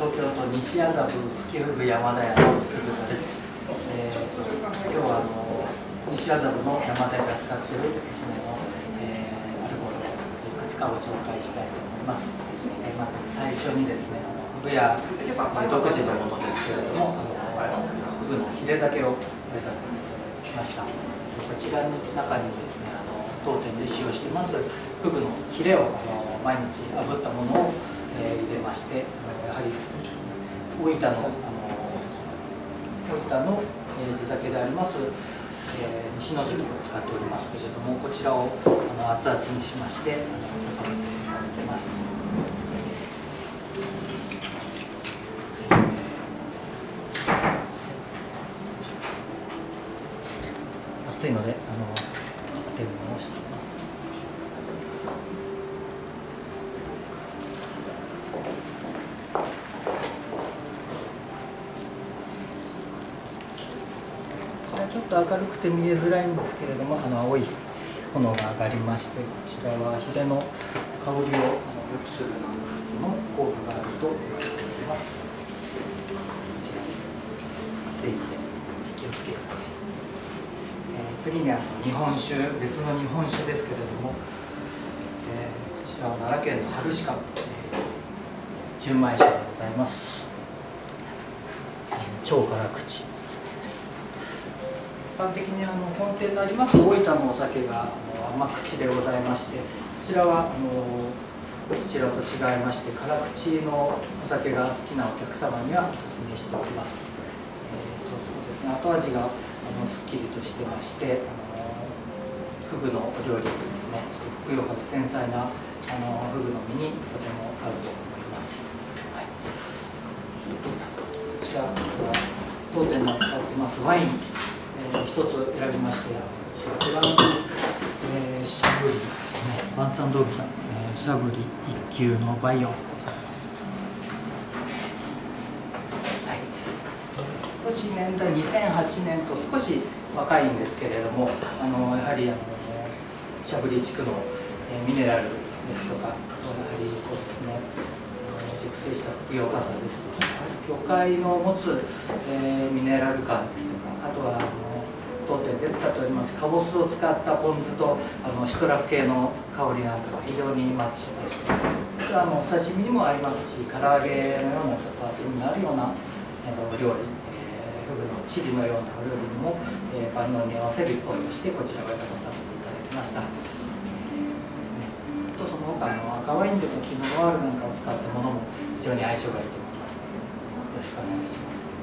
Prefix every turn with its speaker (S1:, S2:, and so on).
S1: 東京都西麻布すきふぐ山田屋の鈴鹿です。今日は西麻布の山田屋が使っているおすすめの、アルコールをいくつかご紹介したいと思います。まず最初にですね、ふぐ屋独自のものですけれども、ふぐのヒレ酒を入れさせていただきました。こちらの中にですね、当店で使用していますふぐのヒレを毎日炙ったものを入れまして、やはり大分の地酒であります西関を使っておりますけれども、こちらを熱々にしまして注がせていただきます。熱いので天をしています。ちょっと明るくて見えづらいんですけれども、青い炎が上がりまして、こちらはヒレの香りを良くするの効果があると言われております。こちら熱いので気をつけてください。次に日本酒、別の日本酒ですけれども、こちらは奈良県の春鹿純米酒でございます。超辛口。一般的に本店になります大分のお酒が甘口でございまして、こちらはそちらと違いまして辛口のお酒が好きなお客様にはおすすめしております。そうですね、後味がすっきりとしてまして、フグのお料理ですね、ふくよかで繊細なフグの身にとても合うと思います。はい、こちらは当店が使っていますワイン一つ選びまして、こちらフランス、シャブリですね、バンサンドールさん、シャブリ1級のバイオンございます。はい、少し年代2008年と少し若いんですけれども、やはりシャブリ地区のミネラルですとか、あとやはりそうですね、熟成したふくよかさですとか、魚介の持つ、ミネラル感ですとか、あとは当店で使っておりますかぼすを使ったポン酢とシトラス系の香りなんかが非常にマッチしまして、お刺身にも合いますし、唐揚げのようなちょっと厚みのあるようなお料理、フグのチリのようなお料理にも万能に合わせる一本としてこちらを選ばさせていただきました。ですね、とその他赤ワインでもピノノワールなんかを使ったものも非常に相性がいいと思いますので、よろしくお願いします。